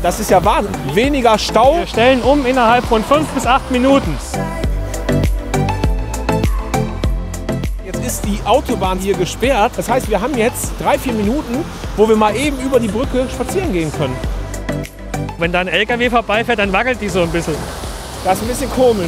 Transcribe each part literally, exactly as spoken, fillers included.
Das ist ja Wahnsinn. Weniger Stau. Wir stellen um innerhalb von fünf bis acht Minuten. Jetzt ist die Autobahn hier gesperrt. Das heißt, wir haben jetzt drei, vier Minuten, wo wir mal eben über die Brücke spazieren gehen können. Wenn da ein L K W vorbeifährt, dann wackelt die so ein bisschen. Das ist ein bisschen komisch.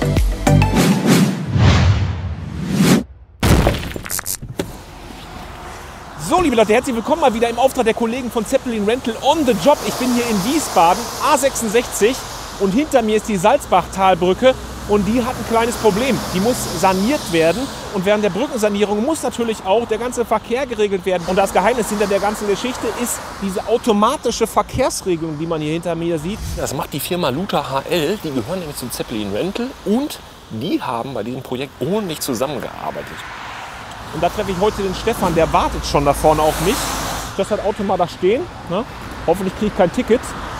So, liebe Leute, herzlich willkommen mal wieder im Auftrag der Kollegen von Zeppelin Rental on the Job. Ich bin hier in Wiesbaden, A sechsundsechzig, und hinter mir ist die Salzbachtalbrücke und die hat ein kleines Problem. Die muss saniert werden und während der Brückensanierung muss natürlich auch der ganze Verkehr geregelt werden. Und das Geheimnis hinter der ganzen Geschichte ist diese automatische Verkehrsregelung, die man hier hinter mir sieht. Das macht die Firma Luther H L, die gehören nämlich zum Zeppelin Rental und die haben bei diesem Projekt ordentlich zusammengearbeitet. Und da treffe ich heute den Stefan, der wartet schon da vorne auf mich. Ich lasse das Auto mal da stehen. Ne? Hoffentlich kriege ich kein Ticket.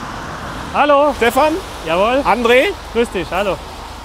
Hallo. Stefan? Jawohl. André? Grüß dich, hallo.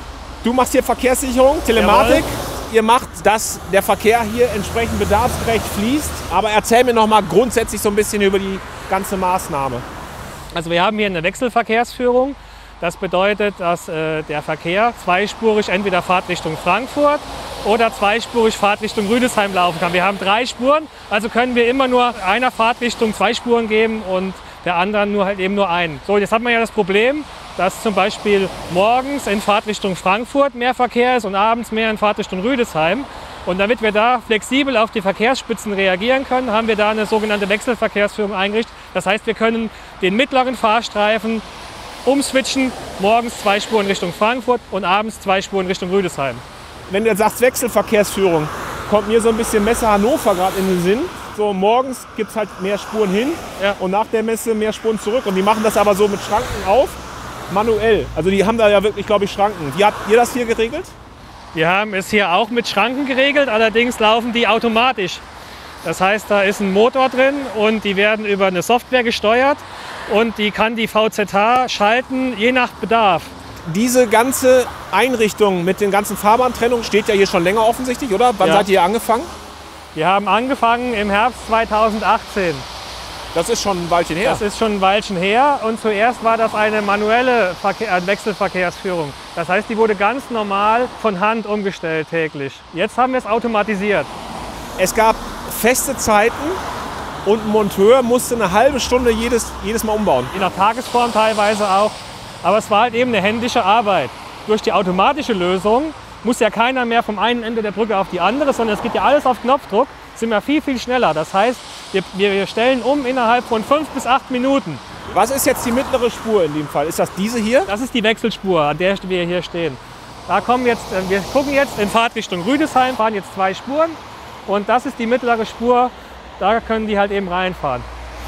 Du machst hier Verkehrssicherung, Telematik. Jawohl. Ihr macht, dass der Verkehr hier entsprechend bedarfsgerecht fließt. Aber erzähl mir noch mal grundsätzlich so ein bisschen über die ganze Maßnahme. Also wir haben hier eine Wechselverkehrsführung. Das bedeutet, dass äh, der Verkehr zweispurig entweder Fahrtrichtung Frankfurt oder zweispurig Fahrtrichtung Rüdesheim laufen kann. Wir haben drei Spuren, also können wir immer nur einer Fahrtrichtung zwei Spuren geben und der anderen nur halt eben nur einen. So, jetzt hat man ja das Problem, dass zum Beispiel morgens in Fahrtrichtung Frankfurt mehr Verkehr ist und abends mehr in Fahrtrichtung Rüdesheim. Und damit wir da flexibel auf die Verkehrsspitzen reagieren können, haben wir da eine sogenannte Wechselverkehrsführung eingerichtet. Das heißt, wir können den mittleren Fahrstreifen umswitchen, morgens zwei Spuren Richtung Frankfurt und abends zwei Spuren Richtung Rüdesheim. Wenn du jetzt sagst Wechselverkehrsführung, kommt mir so ein bisschen Messe Hannover gerade in den Sinn. So morgens gibt es halt mehr Spuren hin, ja, und nach der Messe mehr Spuren zurück. Und die machen das aber so mit Schranken auf, manuell. Also die haben da ja wirklich, glaube ich, Schranken. Wie habt ihr das hier geregelt? Wir haben es hier auch mit Schranken geregelt, allerdings laufen die automatisch. Das heißt, da ist ein Motor drin und die werden über eine Software gesteuert und die kann die V Z H schalten, je nach Bedarf. Diese ganze Einrichtung mit den ganzen Fahrbahntrennungen steht ja hier schon länger offensichtlich, oder? Wann Ja. seid ihr angefangen? Wir haben angefangen im Herbst zweitausendachtzehn. Das ist schon ein Weilchen her. Das ist schon ein Weilchen her und zuerst war das eine manuelle Verkehr, Wechselverkehrsführung. Das heißt, die wurde ganz normal von Hand umgestellt täglich. Jetzt haben wir es automatisiert. Es gab feste Zeiten und ein Monteur musste eine halbe Stunde jedes, jedes Mal umbauen. Je nach Tagesform teilweise auch. Aber es war halt eben eine händische Arbeit. Durch die automatische Lösung muss ja keiner mehr vom einen Ende der Brücke auf die andere, sondern es geht ja alles auf Knopfdruck, sind wir viel, viel schneller. Das heißt, wir, wir stellen um innerhalb von fünf bis acht Minuten. Was ist jetzt die mittlere Spur in dem Fall? Ist das diese hier? Das ist die Wechselspur, an der wir hier stehen. Da kommen jetzt, wir gucken jetzt in Fahrtrichtung Rüdesheim, fahren jetzt zwei Spuren und das ist die mittlere Spur, da können die halt eben reinfahren.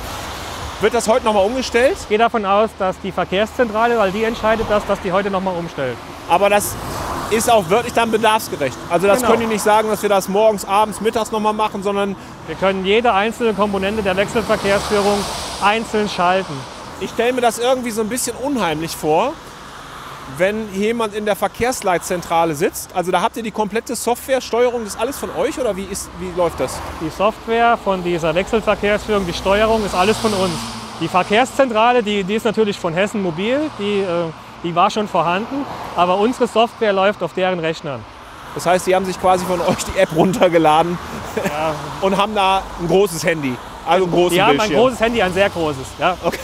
Wird das heute nochmal umgestellt? Ich gehe davon aus, dass die Verkehrszentrale, weil die entscheidet das, dass die heute nochmal umstellt. Aber das ist auch wirklich dann bedarfsgerecht. Also das Genau. können die nicht sagen, dass wir das morgens, abends, mittags nochmal machen, sondern Wir können jede einzelne Komponente der Wechselverkehrsführung einzeln schalten. ich stelle mir das irgendwie so ein bisschen unheimlich vor, wenn jemand in der Verkehrsleitzentrale sitzt. Also da habt ihr die komplette Softwaresteuerung, das ist alles von euch oder wie, ist, wie läuft das? Die Software von dieser Wechselverkehrsführung, die Steuerung, ist alles von uns. Die Verkehrszentrale, die, die ist natürlich von Hessen Mobil, die, äh, die war schon vorhanden, aber unsere Software läuft auf deren Rechnern. Das heißt, die haben sich quasi von euch die App runtergeladen Ja. und haben da ein großes Handy, also ein großes Die haben ein Bildschirm. großes Handy, ein sehr großes. Ja. Okay.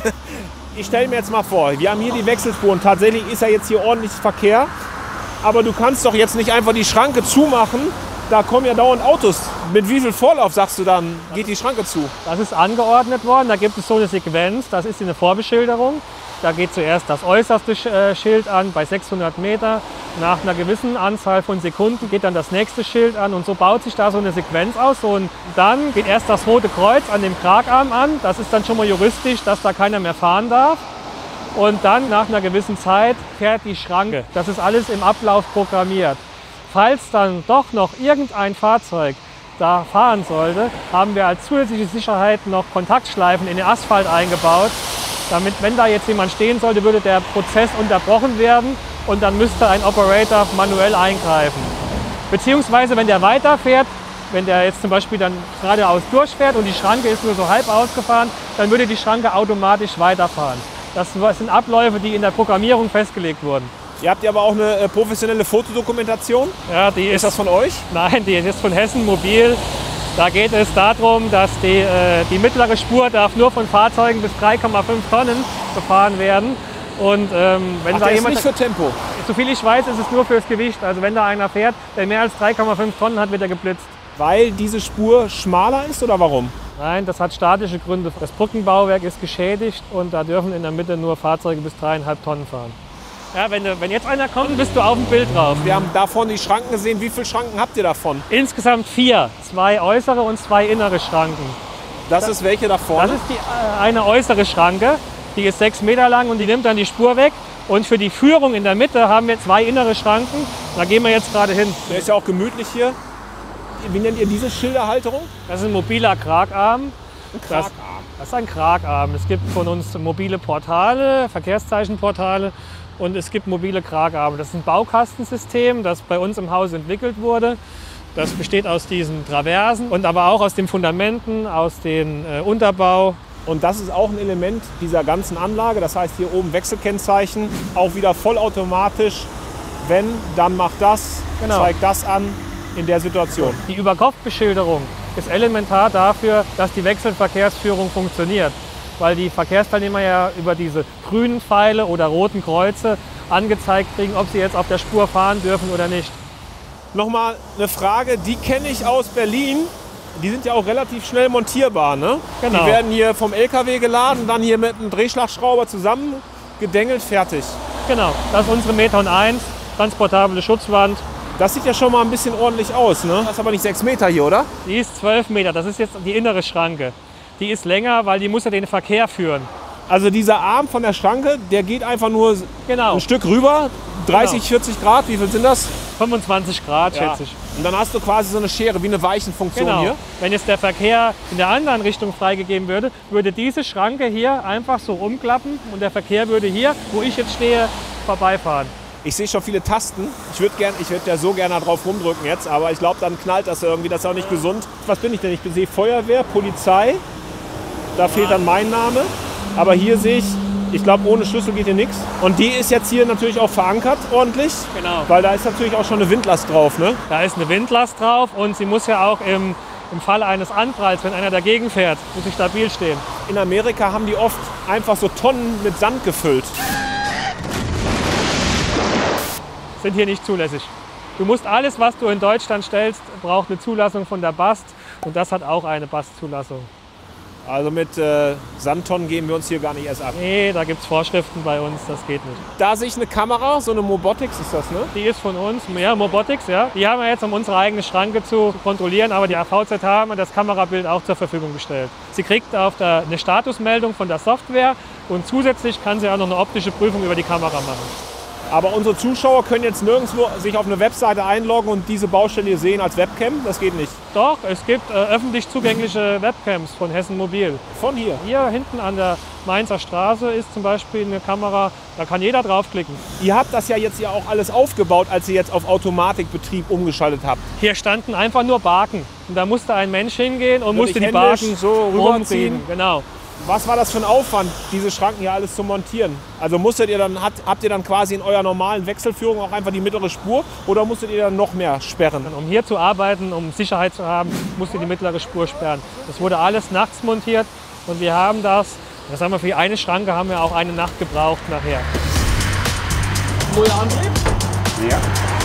Ich stelle mir jetzt mal vor, wir haben hier die Wechselspuren. Tatsächlich ist ja jetzt hier ordentlich Verkehr. Aber du kannst doch jetzt nicht einfach die Schranke zumachen. Da kommen ja dauernd Autos. Mit wie viel Vorlauf, sagst du dann, geht die Schranke zu? Das ist angeordnet worden, da gibt es so eine Sequenz, das ist eine Vorbeschilderung. Da geht zuerst das äußerste äh, Schild an bei sechshundert Meter. Nach einer gewissen Anzahl von Sekunden geht dann das nächste Schild an und so baut sich da so eine Sequenz aus. So, und dann geht erst das Rote Kreuz an dem Kragarm an. Das ist dann schon mal juristisch, dass da keiner mehr fahren darf. Und dann nach einer gewissen Zeit fährt die Schranke. Das ist alles im Ablauf programmiert. Falls dann doch noch irgendein Fahrzeug da fahren sollte, haben wir als zusätzliche Sicherheit noch Kontaktschleifen in den Asphalt eingebaut. Damit, wenn da jetzt jemand stehen sollte, würde der Prozess unterbrochen werden und dann müsste ein Operator manuell eingreifen. Beziehungsweise, wenn der weiterfährt, wenn der jetzt zum Beispiel dann geradeaus durchfährt und die Schranke ist nur so halb ausgefahren, dann würde die Schranke automatisch weiterfahren. Das sind Abläufe, die in der Programmierung festgelegt wurden. Ihr habt ja aber auch eine äh, professionelle Fotodokumentation. Ja, die ist, ist das von euch? Nein, die ist von Hessen Mobil. Da geht es darum, dass die, äh, die mittlere Spur darf nur von Fahrzeugen bis drei Komma fünf Tonnen befahren werden. Und ähm, wenn Ach, da der jemand, ist nicht für Tempo. soviel ich weiß, ist es nur fürs Gewicht. Also wenn da einer fährt, der mehr als drei Komma fünf Tonnen hat, wird er geblitzt. Weil diese Spur schmaler ist oder warum? Nein, das hat statische Gründe. Das Brückenbauwerk ist geschädigt und da dürfen in der Mitte nur Fahrzeuge bis dreieinhalb Tonnen fahren. Ja, wenn, wenn jetzt einer kommt, bist du auf dem Bild drauf. Wir haben davon die Schranken gesehen. Wie viele Schranken habt ihr davon? Insgesamt vier. Zwei äußere und zwei innere Schranken. Das ist welche da vorne? Das ist die, äh, eine äußere Schranke. Die ist sechs Meter lang und die nimmt dann die Spur weg. Und für die Führung in der Mitte haben wir zwei innere Schranken. Da gehen wir jetzt gerade hin. Der ist ja auch gemütlich hier. Wie nennt ihr diese Schilderhalterung? Das ist ein mobiler Kragarm. Ein Das, Kragarm. das ist ein Kragarm. Es gibt von uns mobile Portale, Verkehrszeichenportale und es gibt mobile Kragarme. Das ist ein Baukastensystem, das bei uns im Haus entwickelt wurde. Das besteht aus diesen Traversen und aber auch aus den Fundamenten, aus dem äh, Unterbau. Und das ist auch ein Element dieser ganzen Anlage. Das heißt, hier oben Wechselkennzeichen, auch wieder vollautomatisch. Wenn, dann macht das, Genau. zeigt das an in der Situation. Die Überkopfbeschilderung ist elementar dafür, dass die Wechselverkehrsführung funktioniert. Weil die Verkehrsteilnehmer ja über diese grünen Pfeile oder roten Kreuze angezeigt kriegen, ob sie jetzt auf der Spur fahren dürfen oder nicht. Nochmal eine Frage, die kenne ich aus Berlin. Die sind ja auch relativ schnell montierbar, ne? Genau. Die werden hier vom L K W geladen, dann hier mit einem Drehschlagschrauber zusammengedengelt, fertig. Genau, das ist unsere Meton eins, transportable Schutzwand. Das sieht ja schon mal ein bisschen ordentlich aus, ne? Das ist aber nicht sechs Meter hier, oder? Die ist zwölf Meter, das ist jetzt die innere Schranke. Die ist länger, weil die muss ja den Verkehr führen. Also dieser Arm von der Schranke, der geht einfach nur Genau, ein Stück rüber, dreißig, Genau. vierzig Grad, wie viel sind das? fünfundzwanzig Grad, Ja. schätze ich. Und dann hast du quasi so eine Schere, wie eine Weichenfunktion Genau. hier. Wenn jetzt der Verkehr in der anderen Richtung freigegeben würde, würde diese Schranke hier einfach so umklappen und der Verkehr würde hier, wo ich jetzt stehe, vorbeifahren. Ich sehe schon viele Tasten. Ich würde gern, ich würde ja so gerne drauf rumdrücken jetzt, aber ich glaube, dann knallt das irgendwie. Das ist auch nicht gesund. Was bin ich denn? Ich sehe Feuerwehr, Polizei. Da fehlt dann mein Name. Aber hier sehe ich, ich glaube, ohne Schlüssel geht hier nichts. Und die ist jetzt hier natürlich auch verankert ordentlich. Genau. Weil da ist natürlich auch schon eine Windlast drauf, ne? Da ist eine Windlast drauf und sie muss ja auch im, im Fall eines Anpralls, wenn einer dagegen fährt, muss sie stabil stehen. In Amerika haben die oft einfach so Tonnen mit Sand gefüllt. Sind hier nicht zulässig. Du musst alles, was du in Deutschland stellst, braucht eine Zulassung von der B A S T und das hat auch eine B A S T-Zulassung. Also mit äh, Sandtonnen geben wir uns hier gar nicht erst ab. Nee, da gibt es Vorschriften bei uns, das geht nicht. Da sehe ich eine Kamera, so eine Mobotix ist das, ne? Die ist von uns, ja, Mobotics, ja. Die haben wir jetzt, um unsere eigene Schranke zu kontrollieren, aber die A V Z haben das Kamerabild auch zur Verfügung gestellt. Sie kriegt auf der, eine Statusmeldung von der Software und zusätzlich kann sie auch noch eine optische Prüfung über die Kamera machen. Aber unsere Zuschauer können jetzt nirgendwo sich auf eine Webseite einloggen und diese Baustelle hier sehen als Webcam. Das geht nicht. Doch, es gibt äh, öffentlich zugängliche Webcams von Hessen Mobil. Von hier. Hier hinten an der Mainzer Straße ist zum Beispiel eine Kamera, da kann jeder draufklicken. Ihr habt das ja jetzt ja auch alles aufgebaut, als ihr jetzt auf Automatikbetrieb umgeschaltet habt. Hier standen einfach nur Baken. Und da musste ein Mensch hingehen und Und musste ich die händisch Baken so rüberziehen. rumziehen. Genau. Was war das für ein Aufwand, diese Schranken hier alles zu montieren? Also musstet ihr dann, habt, habt ihr dann quasi in eurer normalen Wechselführung auch einfach die mittlere Spur oder musstet ihr dann noch mehr sperren? Um hier zu arbeiten, um Sicherheit zu haben, musste die mittlere Spur sperren. Das wurde alles nachts montiert und wir haben das, das haben wir für eine Schranke haben wir auch eine Nacht gebraucht nachher. Neuer Antrieb? Ja.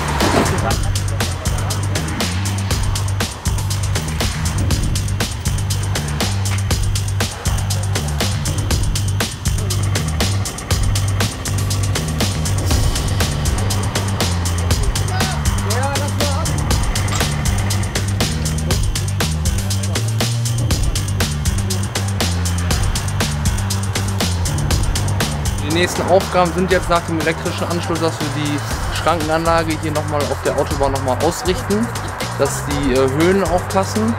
Die nächsten Aufgaben sind jetzt nach dem elektrischen Anschluss, dass wir die Schrankenanlage hier nochmal auf der Autobahn nochmal ausrichten, dass die äh, Höhen auch passen.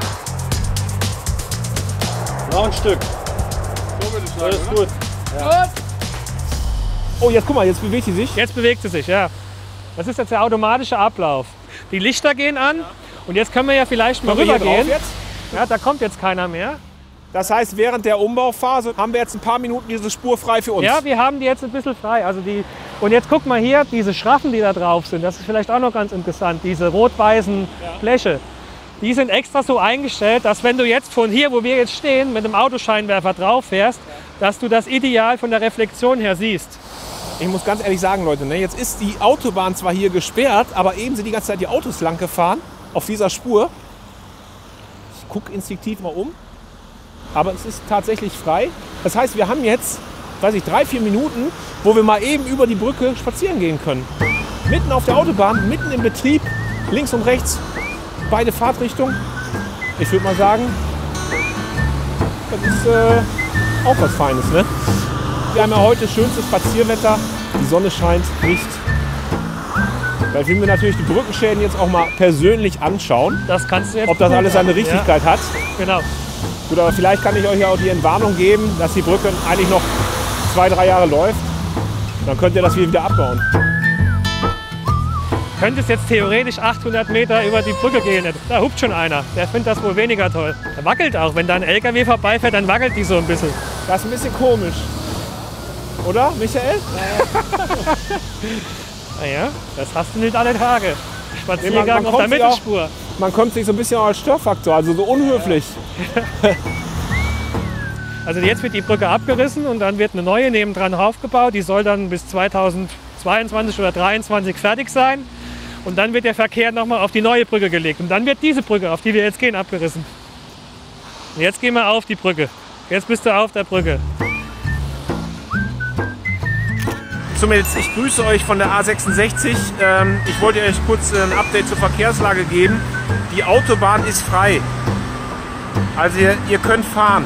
Noch ein Stück. So würde ich sagen, Das ist oder? gut. Ja. Oh, jetzt guck mal, jetzt bewegt sie sich. Jetzt bewegt sie sich, ja. Das ist jetzt der automatische Ablauf. Die Lichter gehen an und jetzt können wir ja vielleicht mal Kommen wir hier rübergehen. drauf jetzt? Ja, da kommt jetzt keiner mehr. Das heißt, während der Umbauphase haben wir jetzt ein paar Minuten diese Spur frei für uns. Ja, wir haben die jetzt ein bisschen frei. Also die, und jetzt guck mal hier, diese Schraffen, die da drauf sind, das ist vielleicht auch noch ganz interessant, diese rot-weißen Bleche. Die sind extra so eingestellt, dass wenn du jetzt von hier, wo wir jetzt stehen, mit dem Autoscheinwerfer drauf fährst, dass du das ideal von der Reflexion her siehst. Ich muss ganz ehrlich sagen, Leute, ne, jetzt ist die Autobahn zwar hier gesperrt, aber eben sind die ganze Zeit die Autos lang gefahren auf dieser Spur. Ich gucke instinktiv mal um. Aber es ist tatsächlich frei. Das heißt, wir haben jetzt, weiß ich, drei, vier Minuten, wo wir mal eben über die Brücke spazieren gehen können. Mitten auf der Autobahn, mitten im Betrieb, links und rechts, beide Fahrtrichtungen. Ich würde mal sagen, das ist äh, auch was Feines, ne? Wir haben ja heute schönstes Spazierwetter, die Sonne scheint nicht. Da will mir natürlich die Brückenschäden jetzt auch mal persönlich anschauen, Das kannst du jetzt ob das alles seine Richtigkeit hat. Ja, genau. Gut, aber vielleicht kann ich euch ja auch die Entwarnung geben, dass die Brücke eigentlich noch zwei, drei Jahre läuft. Dann könnt ihr das hier wieder abbauen. Du könntest jetzt theoretisch achthundert Meter über die Brücke gehen. Da hupt schon einer. Der findet das wohl weniger toll. Der wackelt auch. Wenn da ein L K W vorbeifährt, dann wackelt die so ein bisschen. Das ist ein bisschen komisch. Oder, Michael? Naja, das hast du nicht alle Tage. Spaziergang Nee, man- man auf der kommt sich auch- Mittelspur. Man kommt sich so ein bisschen als Störfaktor, also so unhöflich. Also jetzt wird die Brücke abgerissen und dann wird eine neue nebendran aufgebaut. Die soll dann bis zweitausendzweiundzwanzig oder zweitausenddreiundzwanzig fertig sein. Und dann wird der Verkehr nochmal auf die neue Brücke gelegt. Und dann wird diese Brücke, auf die wir jetzt gehen, abgerissen. Und jetzt gehen wir auf die Brücke. Jetzt bist du auf der Brücke. So Mädels, ich grüße euch von der A sechsundsechzig. Ähm, ich wollte euch kurz ein Update zur Verkehrslage geben. Die Autobahn ist frei. Also ihr, ihr könnt fahren.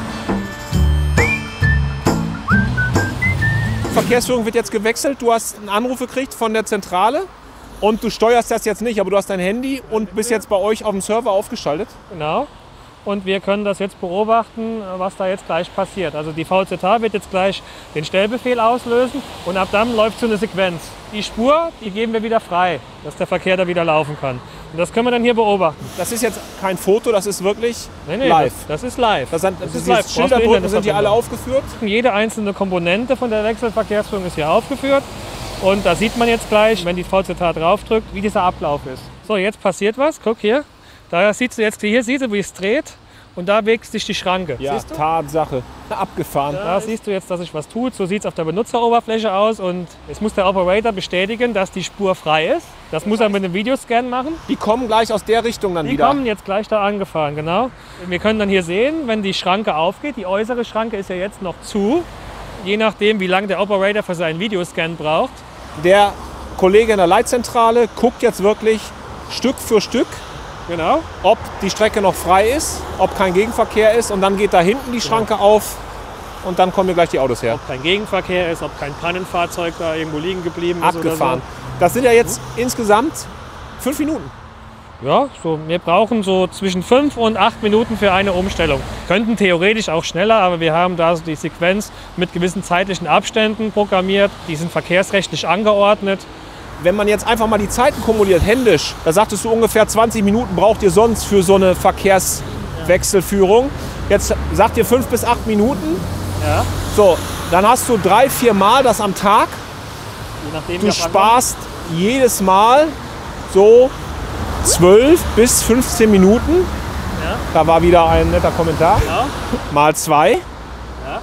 Die Verkehrsführung wird jetzt gewechselt. Du hast einen Anruf gekriegt von der Zentrale und du steuerst das jetzt nicht, aber du hast dein Handy und bist jetzt bei euch auf dem Server aufgeschaltet. Genau. Und wir können das jetzt beobachten, was da jetzt gleich passiert. Also die V Z H wird jetzt gleich den Stellbefehl auslösen und ab dann läuft so eine Sequenz. Die Spur, die geben wir wieder frei, dass der Verkehr da wieder laufen kann. Und das können wir dann hier beobachten. Das ist jetzt kein Foto, das ist wirklich Nee, nee, live. Das, das ist live. Das sind, Das ist diese live. Schilderbrücken sind hier alle aufgeführt. Jede einzelne Komponente von der Wechselverkehrsführung ist hier aufgeführt. Und da sieht man jetzt gleich, wenn die V Z H draufdrückt, wie dieser Ablauf ist. So, jetzt passiert was. Guck hier. Da siehst du jetzt, hier siehst du, wie es dreht. Und da bewegt sich die Schranke. Ja, Siehst du? Tatsache. Abgefahren. Da siehst du jetzt, dass sich was tut. So sieht es auf der Benutzeroberfläche aus. Und jetzt muss der Operator bestätigen, dass die Spur frei ist. Das muss er mit einem Videoscan machen. Die kommen gleich aus der Richtung dann Die wieder. kommen jetzt gleich da angefahren, genau. Wir können dann hier sehen, wenn die Schranke aufgeht. Die äußere Schranke ist ja jetzt noch zu. Je nachdem, wie lange der Operator für seinen Videoscan braucht. Der Kollege in der Leitzentrale guckt jetzt wirklich Stück für Stück, Genau. ob die Strecke noch frei ist, ob kein Gegenverkehr ist. Und dann geht da hinten die Schranke auf und dann kommen hier gleich die Autos her. Ob kein Gegenverkehr ist, ob kein Pannenfahrzeug da irgendwo liegen geblieben ist. Abgefahren. Oder Das sind ja jetzt insgesamt fünf Minuten. so. Ja, so, wir brauchen so zwischen fünf und acht Minuten für eine Umstellung. Könnten theoretisch auch schneller, aber wir haben da so die Sequenz mit gewissen zeitlichen Abständen programmiert. Die sind verkehrsrechtlich angeordnet. Wenn man jetzt einfach mal die Zeiten kumuliert, händisch, da sagtest du ungefähr zwanzig Minuten braucht ihr sonst für so eine Verkehrswechselführung. Jetzt sagt ihr fünf bis acht Minuten. Ja. So, dann hast du drei, vier Mal das am Tag. Je nachdem, Du wie auf einmal- sparst jedes Mal so zwölf bis fünfzehn Minuten. Ja. Da war wieder ein netter Kommentar. Ja. Mal zwei. Ja.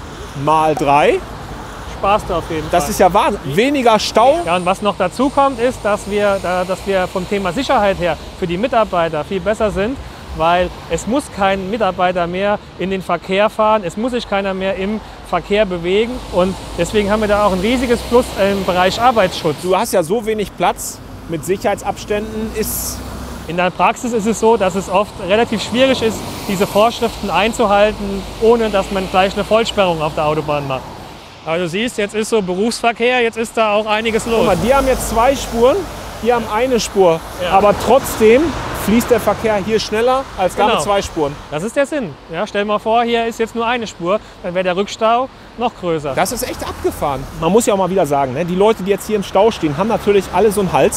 Mal drei. Sparst du auf jeden Fall. Das ist ja Wahnsinn. Weniger Stau. Ja, und was noch dazu kommt, ist, dass wir, da- dass wir vom Thema Sicherheit her für die Mitarbeiter viel besser sind, weil es muss kein Mitarbeiter mehr in den Verkehr fahren, es muss sich keiner mehr im Verkehr bewegen und deswegen haben wir da auch ein riesiges Plus im Bereich Arbeitsschutz. Du hast ja so wenig Platz mit Sicherheitsabständen. Ist In der Praxis ist es so, dass es oft relativ schwierig ist, diese Vorschriften einzuhalten, ohne dass man gleich eine Vollsperrung auf der Autobahn macht. Aber du siehst, jetzt ist so Berufsverkehr, jetzt ist da auch einiges Guck los. mal, die haben jetzt zwei Spuren, die haben eine Spur. Ja. Aber trotzdem fließt der Verkehr hier schneller als da Genau. mit zwei Spuren. Das ist der Sinn. Ja, stell mal vor, hier ist jetzt nur eine Spur, dann wäre der Rückstau noch größer. Das ist echt abgefahren. Man muss ja auch mal wieder sagen, ne, die Leute, die jetzt hier im Stau stehen, haben natürlich alle so einen Hals.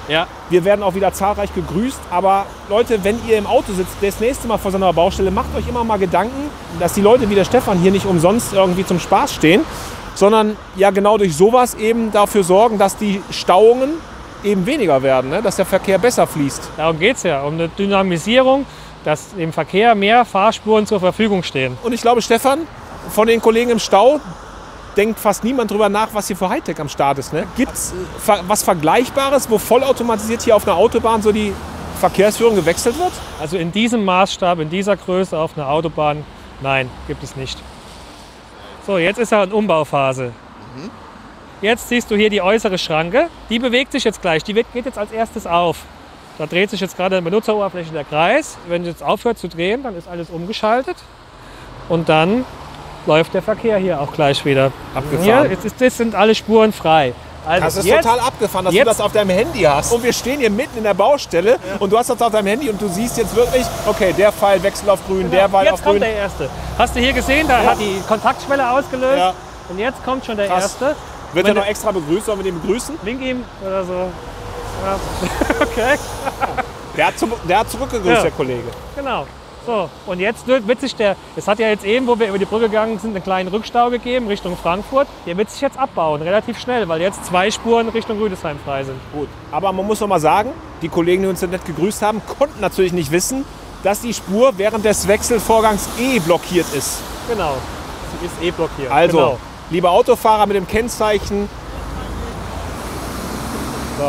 Ja. Wir werden auch wieder zahlreich gegrüßt. Aber Leute, wenn ihr im Auto sitzt, das nächste Mal vor so einer Baustelle, macht euch immer mal Gedanken, dass die Leute wie der Stefan hier nicht umsonst irgendwie zum Spaß stehen, sondern ja genau durch sowas eben dafür sorgen, dass die Stauungen eben weniger werden, ne? Dass der Verkehr besser fließt. Darum geht es ja, um eine Dynamisierung, dass im Verkehr mehr Fahrspuren zur Verfügung stehen. Und ich glaube, Stefan, von den Kollegen im Stau denkt fast niemand drüber nach, was hier für Hightech am Start ist. Ne? Gibt es äh, was Vergleichbares, wo vollautomatisiert hier auf einer Autobahn so die Verkehrsführung gewechselt wird? Also in diesem Maßstab, in dieser Größe auf einer Autobahn, nein, gibt es nicht. So, jetzt ist er in Umbauphase. Mhm. Jetzt siehst du hier die äußere Schranke. Die bewegt sich jetzt gleich. Die geht jetzt als erstes auf. Da dreht sich jetzt gerade in der Benutzeroberfläche der Kreis. Wenn es jetzt aufhört zu drehen, dann ist alles umgeschaltet. Und dann läuft der Verkehr hier auch gleich wieder. Abgefahren. Hier, jetzt, ist, jetzt sind alle Spuren frei. Also das ist jetzt, total abgefahren, dass jetzt, du das auf deinem Handy hast. Und wir stehen hier mitten in der Baustelle ja. und du hast das auf deinem Handy und du siehst jetzt wirklich, okay, der Pfeil wechselt auf grün, genau, der Pfeil auf grün. Jetzt kommt der erste. Hast du hier gesehen, da ja. hat die Kontaktschwelle ausgelöst. Ja. Und jetzt kommt schon der Krass. erste. Wird er noch extra begrüßt? Sollen wir den begrüßen? Link ihm oder so. Ja. Okay. Der hat, zu, der hat zurückgegrüßt, ja. der Kollege. Genau. So, und jetzt wird sich der, es hat ja jetzt eben, wo wir über die Brücke gegangen sind, einen kleinen Rückstau gegeben Richtung Frankfurt. Der wird sich jetzt abbauen, relativ schnell, weil jetzt zwei Spuren Richtung Rüdesheim frei sind. Gut, aber man muss noch mal sagen, die Kollegen, die uns so nett gegrüßt haben, konnten natürlich nicht wissen, dass die Spur während des Wechselvorgangs eh blockiert ist. Genau, sie ist eh blockiert. Also, genau. Liebe Autofahrer mit dem Kennzeichen. So.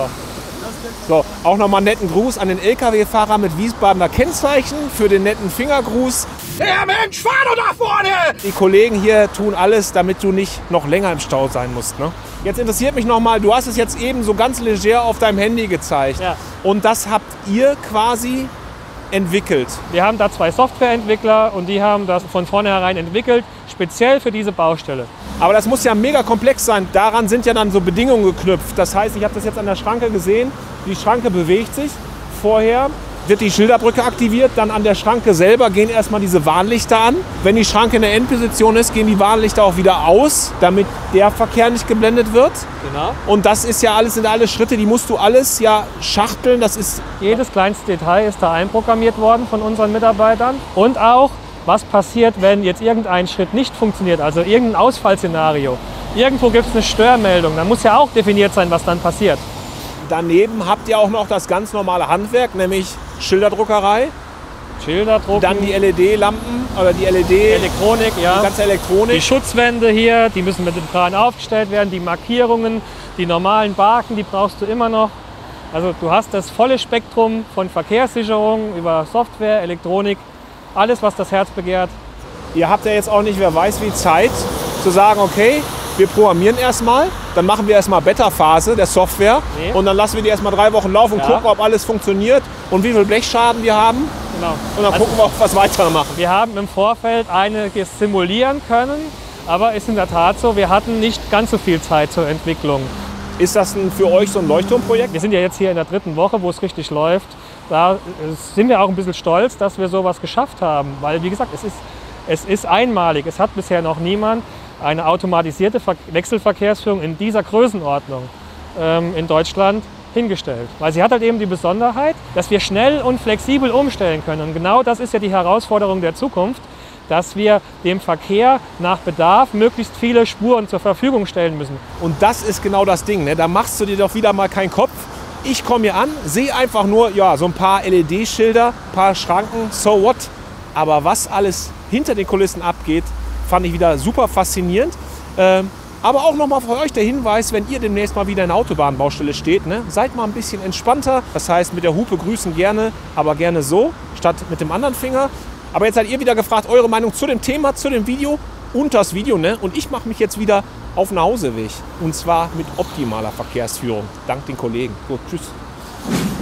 So, auch nochmal einen netten Gruß an den L K W-Fahrer mit Wiesbadener Kennzeichen für den netten Fingergruß. Der Mensch, fahr doch nach vorne! Die Kollegen hier tun alles, damit du nicht noch länger im Stau sein musst. Ne? Jetzt interessiert mich nochmal, du hast es jetzt eben so ganz leger auf deinem Handy gezeigt. Ja. Und das habt ihr quasi entwickelt. Wir haben da zwei Softwareentwickler und die haben das von vornherein entwickelt, speziell für diese Baustelle. Aber das muss ja mega komplex sein. Daran sind ja dann so Bedingungen geknüpft. Das heißt, ich habe das jetzt an der Schranke gesehen. Die Schranke bewegt sich. Vorher wird die Schilderbrücke aktiviert. Dann an der Schranke selber gehen erstmal diese Warnlichter an. Wenn die Schranke in der Endposition ist, gehen die Warnlichter auch wieder aus, damit der Verkehr nicht geblendet wird. Genau. Und das ist ja alles, sind alle Schritte, die musst du alles ja schachteln. Das ist Jedes kleinste Detail ist da einprogrammiert worden von unseren Mitarbeitern. Und auch, was passiert, wenn jetzt irgendein Schritt nicht funktioniert, also irgendein Ausfallszenario. Irgendwo gibt es eine Störmeldung, dann muss ja auch definiert sein, was dann passiert. Daneben habt ihr auch noch das ganz normale Handwerk, nämlich Schilderdruckerei. Schilderdrucken. Dann die L E D-Lampen oder die L E D. Elektronik, ja. Die ganze Elektronik. Die Schutzwände hier, die müssen mit dem Kran aufgestellt werden. Die Markierungen, die normalen Baken, die brauchst du immer noch. Also du hast das volle Spektrum von Verkehrssicherung über Software, Elektronik, alles, was das Herz begehrt. Ihr habt ja jetzt auch nicht, wer weiß wie, Zeit zu sagen, okay, wir programmieren erstmal, dann machen wir erstmal Beta-Phase der Software nee. und dann lassen wir die erstmal drei Wochen laufen und ja. gucken, ob alles funktioniert und wie viel Blechschaden wir haben. Genau. Und dann also, gucken wir, ob wir was weitermachen. Wir haben im Vorfeld einiges simulieren können, aber ist in der Tat so, wir hatten nicht ganz so viel Zeit zur Entwicklung. Ist das ein, für euch so ein Leuchtturmprojekt? Wir sind ja jetzt hier in der dritten Woche, wo es richtig läuft. Da sind wir auch ein bisschen stolz, dass wir sowas geschafft haben, weil wie gesagt, es ist, es ist einmalig. Es hat bisher noch niemand eine automatisierte Wechselverkehrsführung in dieser Größenordnung ähm, in Deutschland hingestellt. Weil sie hat halt eben die Besonderheit, dass wir schnell und flexibel umstellen können. Und genau das ist ja die Herausforderung der Zukunft, dass wir dem Verkehr nach Bedarf möglichst viele Spuren zur Verfügung stellen müssen. Und das ist genau das Ding, ne? Da machst du dir doch wieder mal keinen Kopf. Ich komme hier an, sehe einfach nur ja, so ein paar L E D-Schilder, ein paar Schranken, so what. Aber was alles hinter den Kulissen abgeht, fand ich wieder super faszinierend. Ähm, aber auch nochmal für euch der Hinweis, wenn ihr demnächst mal wieder in der Autobahnbaustelle steht, ne, seid mal ein bisschen entspannter. Das heißt, mit der Hupe grüßen gerne, aber gerne so, statt mit dem anderen Finger. Aber jetzt seid ihr wieder gefragt, eure Meinung zu dem Thema, zu dem Video und das Video. Ne? Und ich mache mich jetzt wieder auf den Nachhauseweg. Und zwar mit optimaler Verkehrsführung. Dank den Kollegen. So, tschüss.